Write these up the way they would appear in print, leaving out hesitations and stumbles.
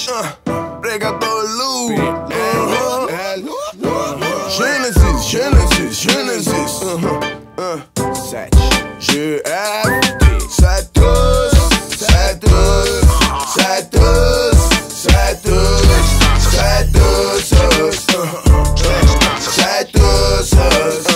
Pregador Lu. Gênesis, Gênesis, Gênesis. GF, Cetus, Cetus, Cetus, Cetus, Cetus, Cetus.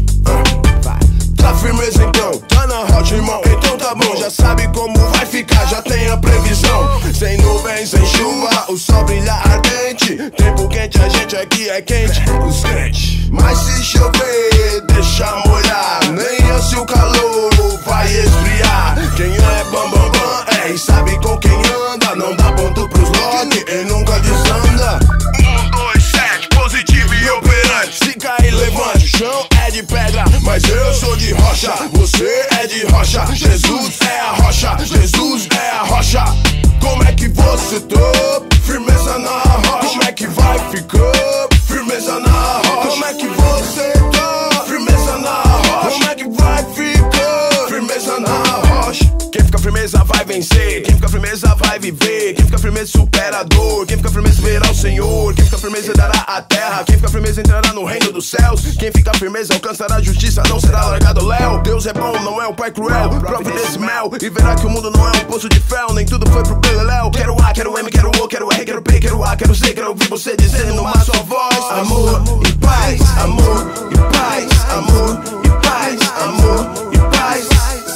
Tá firmeza então, tá na hot, irmão. Então tá bom, já sabe como vai ficar, já tem a previsão. Sem nuvens, sem chuva, o sol brilha ardente. Tempo quente, a gente aqui é quente, os crentes. Mas se chover, deixa molhar. Nem antes o calor vai esfriar. Quem é bam bam bam, é e sabe com quem anda. Não dá ponto pros lote e nunca desanda. 1, 2, 7, positivo e operante. Se cair, levante, o chão é de pedra, mas eu sou de rocha. Você é de rocha, Jesus é a rocha, Jesus é a rocha. Como é que você tá? Firmeza na rocha. Como é que vai ficar? Firmeza na rocha. Como é que você tá? Firmeza na rocha. Como é que vai ficar? Firmeza na rocha. Quem fica firmeza vai vencer. Quem fica firmeza vai viver. Quem fica firmeza supera a dor. Quem fica firmeza verá o Senhor. Quem fica firmeza dará a terra. Quem fica firmeza entrará no reino dos céus. Quem fica firmeza alcançará a justiça, não será largado ao léu. Deus é bom, não é um pai cruel. Prove desse mel e verá que o mundo não é um poço de fel. Nem tudo foi pro beleléu. Quero A, quero M, quero O, quero R, quero P, quero A, quero C. Quero ouvir você dizendo numa só voz: amor e paz, amor e paz, amor e paz, amor e paz,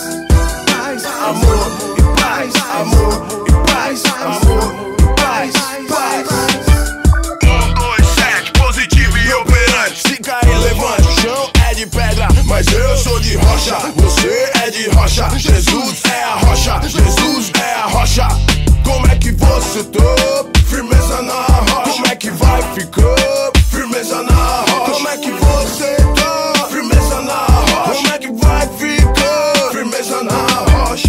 amor e paz, amor e paz, amor e paz, paz. 1, 2, 7, positivo e operante. Se cair, levante, o chão é de pedra, mas eu sou de rocha. Você é de rocha, Jesus é a rocha, Jesus é a rocha. Como é que você tá? Firmeza na rocha. Como é que vai ficar? Firmeza na rocha. Como é que você tá? Firmeza na rocha. Como é que vai ficar? Firmeza na rocha.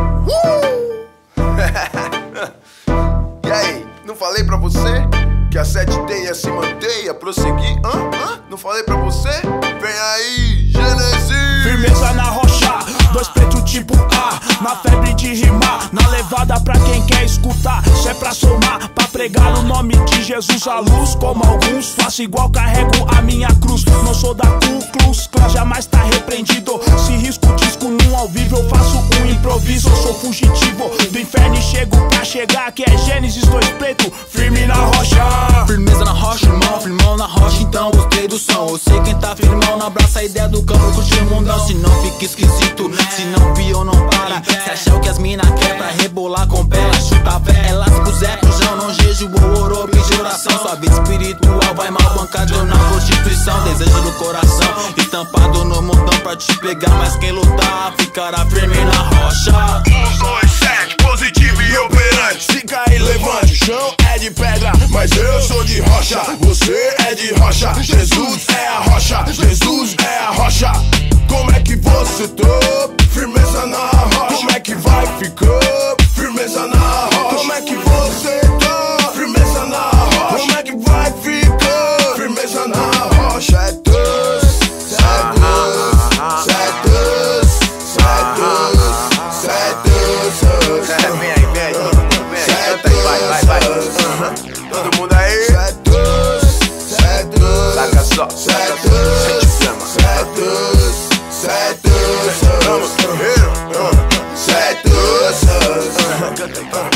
E aí, não falei pra você que a 7D ia se manter, ia prosseguir? Não falei pra você? Vem aí, Gênesis. Firmeza na rocha, dois pretos tipo A, na febre de rimar, na levada pra quem quer escutar. Se é pra somar, pra pregar o nome de Jesus à luz. Como alguns, faço igual, carrego a minha cruz. Não sou da Ku Klux Klan, jamais tá repreendido. Se risco disco num ao vivo, eu faço um improviso. Eu sou fugitivo do inferno e chego pra chegar. Que é Gênesis, dois pretos, firme na rocha. Firmeza na rocha, irmão, firmão na rocha, então gostei do som. Eu sei quem tá firmão, não abraça a ideia do campo, curtir o mundão. Se não fica esquisito, se não piou, não para. Se achar o que as mina quer pra rebolar com pé, ela chuta a fé. Ela se puser pro chão, não jejuou, orou, pediu oração. Sua vida espiritual vai mal bancada na prostituição. Desejo do coração, estampado no montão pra te pegar. Mas quem lutar ficará firme na rocha. 1, 2, 7, positivo e operante. Se cair, levante, o chão é de pedra, mas eu sou de rocha. Você é de rocha, Jesus é a rocha, Jesus é a rocha. Como é que você tá? Firmeza na rocha. Como é que vai ficar? Firmeza na rocha. Como é que você tá? Firmeza na rocha. Como é que vai ficar? Firmeza na rocha. Cetus, Cetus, Cetus, Cetus, Cetus. Vem aí, vem aí, canta aí, vai. Todo mundo aí? Cetus, Cetus, Saca só, Cetus, Cetus, Cetus, vamos, guerreiro. Cetus. Canta aí.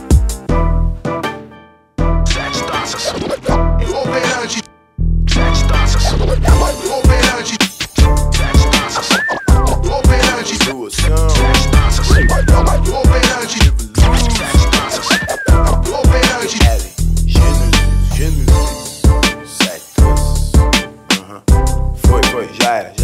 7 taças. Operante, 7 taças. operante, 7 taças. operante, 7 taças. operante, 7 taças. operante. Gênesis, Cetus. Foi, já era.